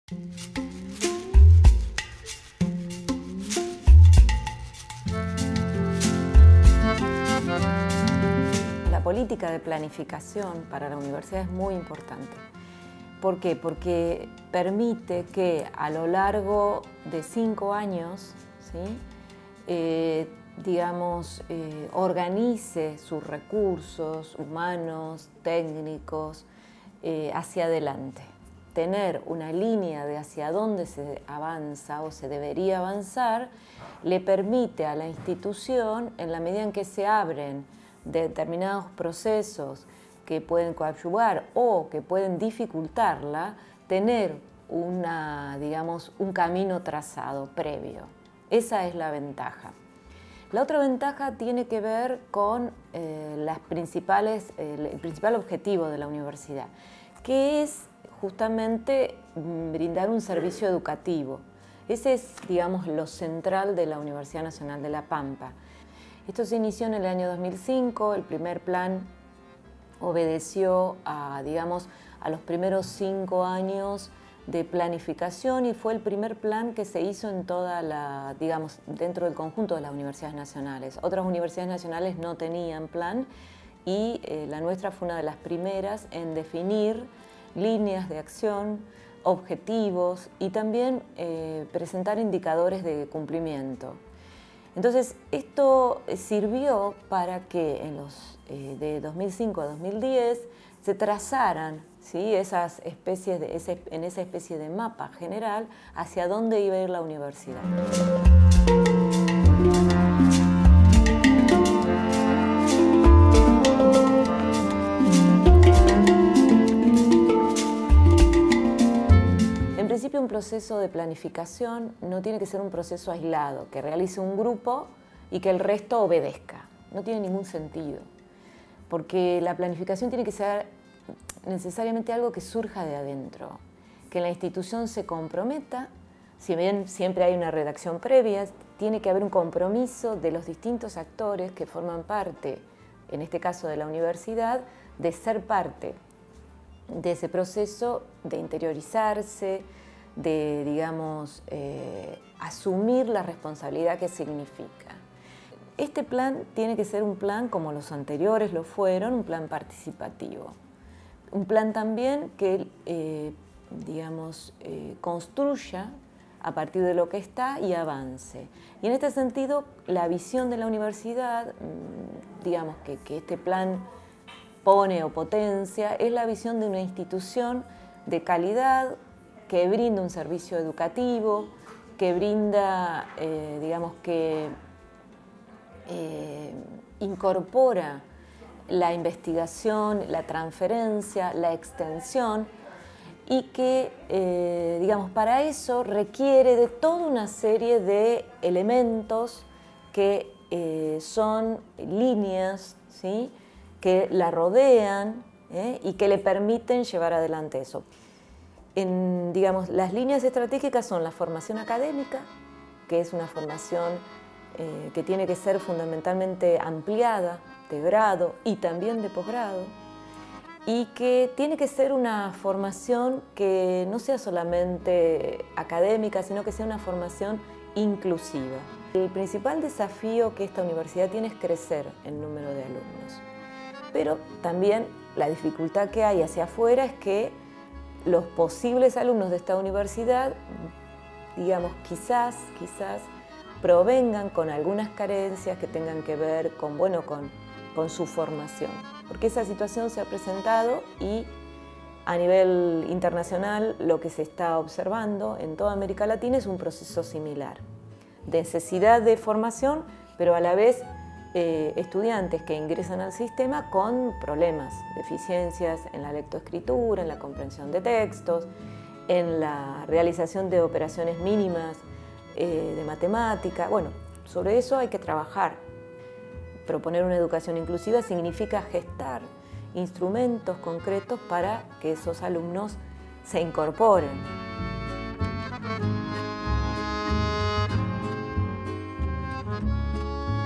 La política de planificación para la universidad es muy importante. ¿Por qué? Porque permite que a lo largo de 5 años, ¿sí? Organice sus recursos humanos, técnicos, hacia adelante. Tener una línea de hacia dónde se avanza o se debería avanzar le permite a la institución, en la medida en que se abren determinados procesos que pueden coadyuvar o que pueden dificultarla, tener un camino trazado previo. Esa es la ventaja. La otra ventaja tiene que ver con el principal objetivo de la universidad, que es justamente brindar un servicio educativo. Ese es, lo central de la Universidad Nacional de La Pampa. Esto se inició en el año 2005, el primer plan obedeció a los primeros 5 años de planificación y fue el primer plan que se hizo en dentro del conjunto de las universidades nacionales. Otras universidades nacionales no tenían plan y la nuestra fue una de las primeras en definir líneas de acción, objetivos y también presentar indicadores de cumplimiento. Entonces, esto sirvió para que de 2005 a 2010 se trazaran, ¿sí? en esa especie de mapa general hacia dónde iba a ir la universidad. En principio, un proceso de planificación no tiene que ser un proceso aislado, que realice un grupo y que el resto obedezca. No tiene ningún sentido, porque la planificación tiene que ser necesariamente algo que surja de adentro, que la institución se comprometa. Si bien siempre hay una redacción previa, tiene que haber un compromiso de los distintos actores que forman parte, en este caso de la universidad, de ser parte de ese proceso, de interiorizarse, de, asumir la responsabilidad que significa. Este plan tiene que ser un plan, como los anteriores lo fueron, un plan participativo. Un plan también que, construya a partir de lo que está y avance. Y en este sentido, la visión de la universidad, que este plan pone o potencia, es la visión de una institución de calidad que brinda un servicio educativo, que brinda, incorpora la investigación, la transferencia, la extensión y que, para eso requiere de toda una serie de elementos que son líneas, ¿sí? que la rodean y que le permiten llevar adelante eso. Las líneas estratégicas son la formación académica, que es una formación que tiene que ser fundamentalmente ampliada, de grado y también de posgrado, y que tiene que ser una formación que no sea solamente académica, sino que sea una formación inclusiva. El principal desafío que esta universidad tiene es crecer el número de alumnos, pero también la dificultad que hay hacia afuera es que los posibles alumnos de esta universidad, quizás provengan con algunas carencias que tengan que ver con su formación, porque esa situación se ha presentado y a nivel internacional lo que se está observando en toda América Latina es un proceso similar, de necesidad de formación, pero a la vez estudiantes que ingresan al sistema con problemas, deficiencias en la lectoescritura, en la comprensión de textos, en la realización de operaciones mínimas de matemática. Bueno, sobre eso hay que trabajar. Proponer una educación inclusiva significa gestar instrumentos concretos para que esos alumnos se incorporen.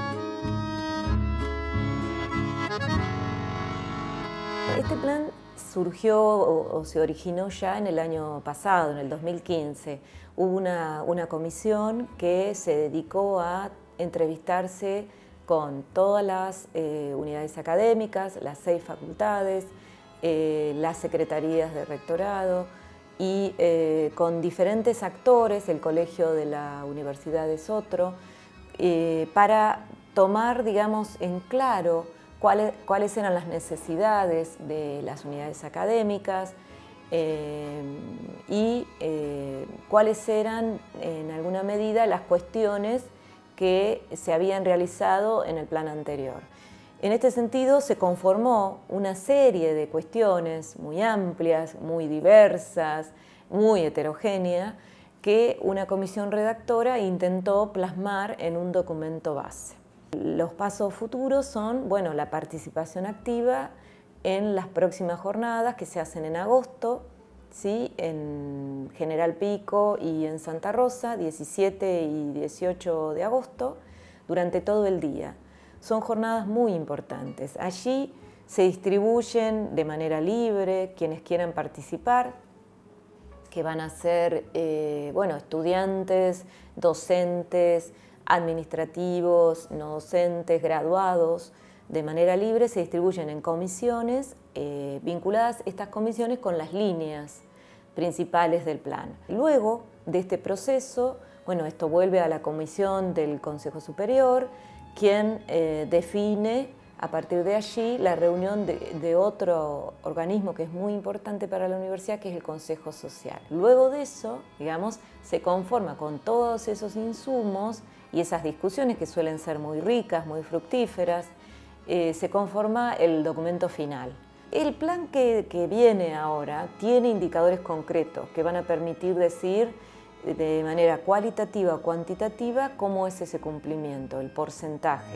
Este plan surgió o se originó ya en el año pasado, en el 2015. Hubo una comisión que se dedicó a entrevistarse con todas las unidades académicas, las 6 facultades, las secretarías de rectorado y con diferentes actores, el Colegio de la Universidad es otro, para tomar, digamos, en claro cuáles eran las necesidades de las unidades académicas y cuáles eran, en alguna medida, las cuestiones que se habían realizado en el plan anterior. En este sentido, se conformó una serie de cuestiones muy amplias, muy diversas, muy heterogéneas, que una comisión redactora intentó plasmar en un documento base. Los pasos futuros son, bueno, la participación activa en las próximas jornadas que se hacen en agosto, ¿sí? En General Pico y en Santa Rosa, 17 y 18 de agosto, durante todo el día. Son jornadas muy importantes. Allí se distribuyen de manera libre quienes quieran participar, que van a ser bueno, estudiantes, docentes, administrativos, no docentes, graduados. De manera libre se distribuyen en comisiones, vinculadas estas comisiones con las líneas principales del plan. Luego de este proceso, bueno, esto vuelve a la comisión del Consejo Superior, quien define a partir de allí la reunión de otro organismo que es muy importante para la universidad, que es el Consejo Social. Luego de eso, digamos, se conforma con todos esos insumos y esas discusiones que suelen ser muy ricas, muy fructíferas, se conforma el documento final. El plan que viene ahora tiene indicadores concretos que van a permitir decir de manera cualitativa o cuantitativa cómo es ese cumplimiento, el porcentaje.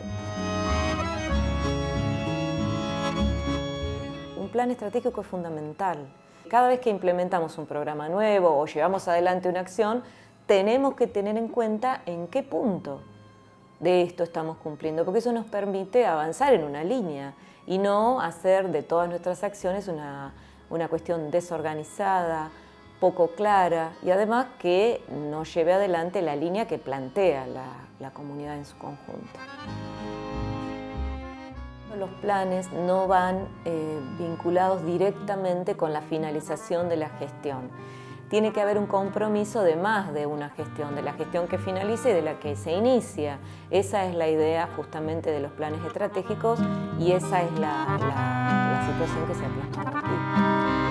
Un plan estratégico es fundamental. Cada vez que implementamos un programa nuevo o llevamos adelante una acción, tenemos que tener en cuenta en qué punto de esto estamos cumpliendo, porque eso nos permite avanzar en una línea y no hacer de todas nuestras acciones una cuestión desorganizada, poco clara y además que no lleve adelante la línea que plantea la comunidad en su conjunto. Los planes no van vinculados directamente con la finalización de la gestión. Tiene que haber un compromiso de más de una gestión, de la gestión que finalice y de la que se inicia. Esa es la idea justamente de los planes estratégicos y esa es la situación que se ha plasmado aquí.